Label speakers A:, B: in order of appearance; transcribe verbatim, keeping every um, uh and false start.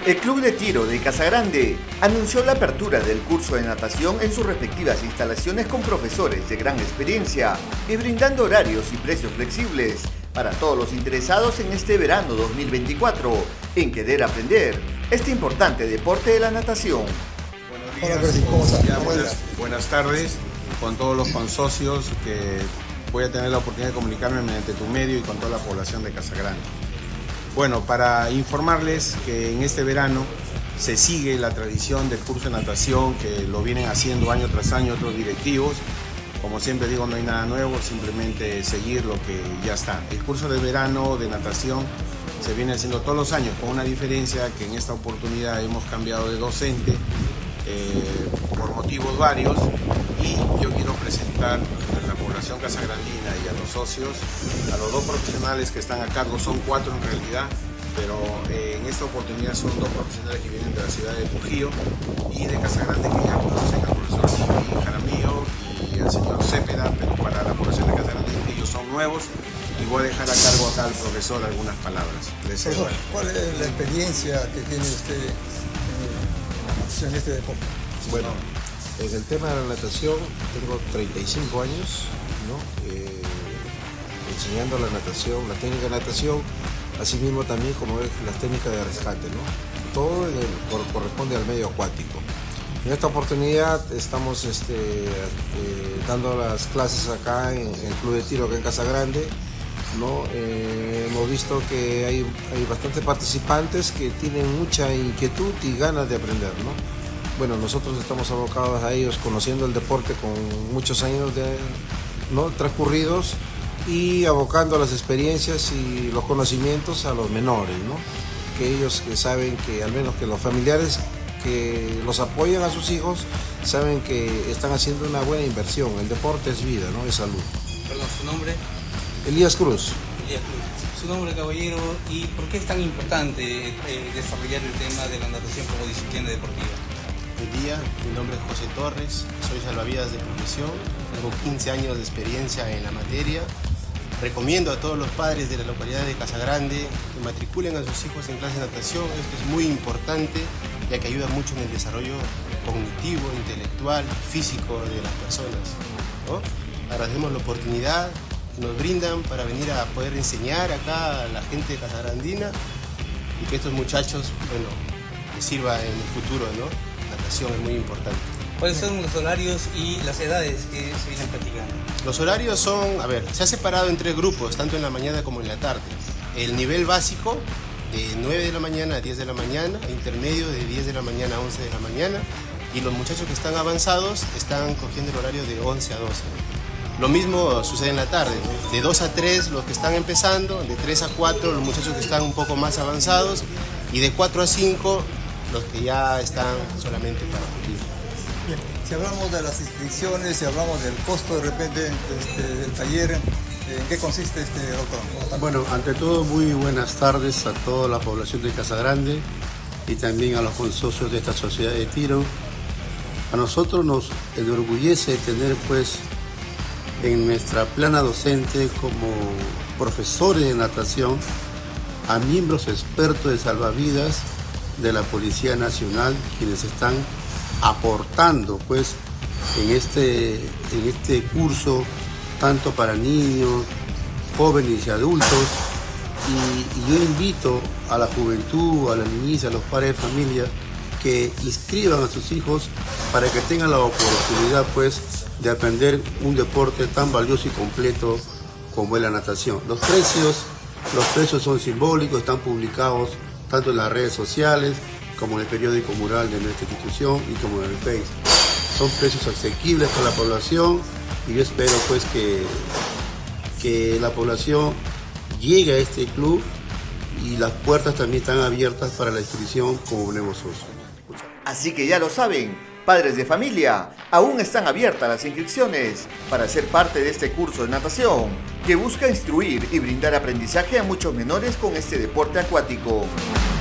A: El Club de Tiro de Casagrande anunció la apertura del curso de natación en sus respectivas instalaciones con profesores de gran experiencia y brindando horarios y precios flexibles para todos los interesados en este verano dos mil veinticuatro en querer aprender este importante deporte de la natación.
B: Buenos días, ¿cómo están? Buenas, buenas tardes con todos los consocios que voy a tener la oportunidad de comunicarme mediante tu medio y con toda la población de Casagrande. Bueno, para informarles que en este verano se sigue la tradición del curso de natación que lo vienen haciendo año tras año otros directivos. Como siempre digo, no hay nada nuevo, simplemente seguir lo que ya está. El curso de verano de natación se viene haciendo todos los años, con una diferencia que en esta oportunidad hemos cambiado de docente eh, por motivos varios, y yo quiero presentar a la población casagrandina y a los socios, a los dos profesionales que están a cargo. Son cuatro en realidad, pero eh, en esta oportunidad son dos profesionales que vienen de la ciudad de Trujillo y de Casagrande, que ya conocen al profesor Jimmy Jaramillo y al señor Cepeda, pero para la población de Casagrande ellos son nuevos, y voy a dejar a cargo acá al profesor algunas palabras.
C: Profesor, ¿cuál es la experiencia que tiene usted en este deporte?
D: Bueno, en el tema de la natación tengo treinta y cinco años, ¿no? eh, enseñando la natación, la técnica de natación, asimismo también como es las técnicas de rescate, ¿no? Todo en el, por, corresponde al medio acuático. En esta oportunidad estamos este, eh, dando las clases acá en, en el Club de Tiro, acá en Casagrande, ¿no? Eh, hemos visto que hay, hay bastantes participantes que tienen mucha inquietud y ganas de aprender, ¿no? Bueno, nosotros estamos abocados a ellos, conociendo el deporte con muchos años de, ¿no? transcurridos, y abocando las experiencias y los conocimientos a los menores, ¿no? Que ellos que saben que, al menos que los familiares que los apoyan a sus hijos, saben que están haciendo una buena inversión. El deporte es vida, ¿no? Es salud.
E: Perdón, ¿su nombre?
D: Elías Cruz.
E: Elías Cruz. Su nombre, caballero, ¿y por qué es tan importante eh, desarrollar el tema de la natación como disciplina deportiva?
F: Buen día, mi nombre es José Torres, soy salvavidas de profesión, tengo quince años de experiencia en la materia. Recomiendo a todos los padres de la localidad de Casagrande que matriculen a sus hijos en clases de natación. Esto es muy importante, ya que ayuda mucho en el desarrollo cognitivo, intelectual, físico de las personas, ¿no? Agradecemos la oportunidad que nos brindan para venir a poder enseñar acá a la gente casagrandina, y que estos muchachos, bueno, les sirva en el futuro, ¿no? La natación es muy importante.
E: ¿Cuáles son los horarios y las edades que se vienen practicando?
F: Los horarios son, a ver, se ha separado en tres grupos, tanto en la mañana como en la tarde. El nivel básico, de nueve de la mañana a diez de la mañana, intermedio de diez de la mañana a once de la mañana, y los muchachos que están avanzados están cogiendo el horario de once a doce. Lo mismo sucede en la tarde, ¿no? De dos a tres los que están empezando, de tres a cuatro los muchachos que están un poco más avanzados, y de cuatro a cinco los que ya están solamente para cumplir.
C: Bien, si hablamos de las inscripciones, si hablamos del costo de repente este, del taller, ¿en qué consiste este, doctor?
D: Bueno, ante todo, muy buenas tardes a toda la población de Casagrande y también a los consocios de esta sociedad de tiro. A nosotros nos enorgullece tener pues en nuestra plana docente como profesores de natación a miembros expertos de salvavidas de la Policía Nacional, quienes están aportando pues en este, en este curso tanto para niños, jóvenes y adultos, y, y yo invito a la juventud, a la niñez, a los padres de familia que inscriban a sus hijos para que tengan la oportunidad pues de aprender un deporte tan valioso y completo como es la natación. Los precios, los precios son simbólicos, están publicados tanto en las redes sociales como en el periódico mural de nuestra institución y como en el Face. Son precios asequibles para la población, y yo espero pues que, que la población llegue a este club, y las puertas también están abiertas para la inscripción como nuevos socios.
A: Así que ya lo saben, padres de familia, aún están abiertas las inscripciones para ser parte de este curso de natación que busca instruir y brindar aprendizaje a muchos menores con este deporte acuático.